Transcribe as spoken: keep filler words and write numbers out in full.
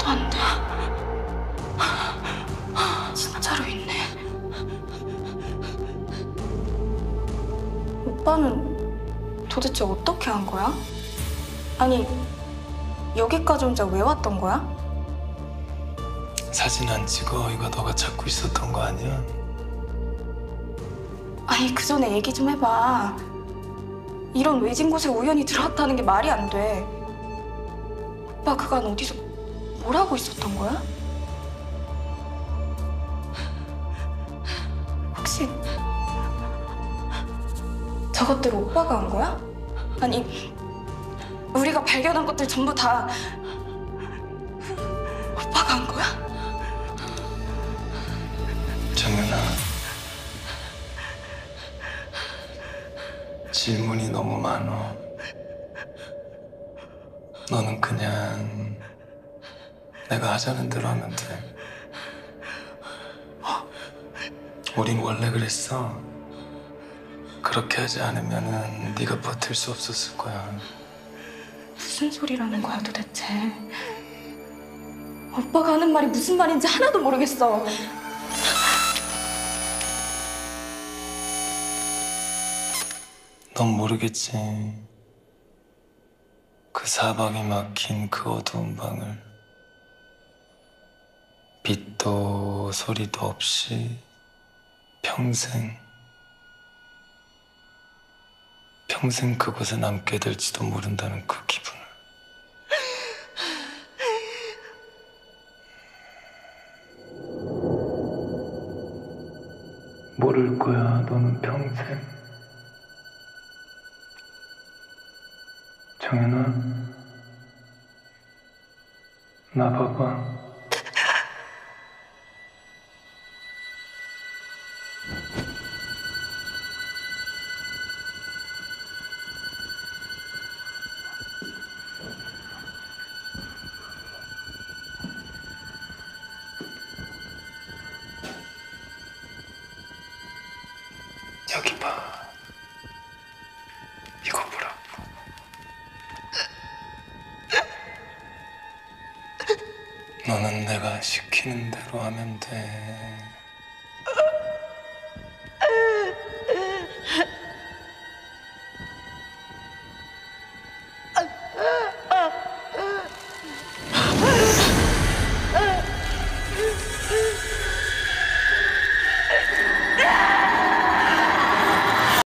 말도 안 돼. 진짜로 있네. 오빠는 도대체 어떻게 한 거야? 아니, 여기까지 혼자 왜 왔던 거야? 사진 안 찍어. 이거 너가 찾고 있었던 거 아니야? 아니, 그 전에 얘기 좀 해봐. 이런 외진 곳에 우연히 들어왔다는 게 말이 안 돼. 오빠 그간 어디서 뭘 하고 있었던 거야? 혹시 저것들 오빠가 한 거야? 아니, 우리가 발견한 것들 전부 다 오빠가 한 거야? 정연아, 질문이 너무 많어. 너는 그냥 내가 하자는 대로 하면 돼. 우린 원래 그랬어. 그렇게 하지 않으면은 네가 버틸 수 없었을 거야. 무슨 소리라는 거야 도대체? 오빠가 하는 말이 무슨 말인지 하나도 모르겠어. 넌 모르겠지. 그 사방이 막힌 그 어두운 방을 빛도 소리도 없이 평생 평생 그곳에 남게 될지도 모른다는 그 기분을. 모를 거야, 너는 평생. 정연아, 나 봐봐. 여기 봐. 이거 보라고. 너는 내가 시키는 대로 하면 돼.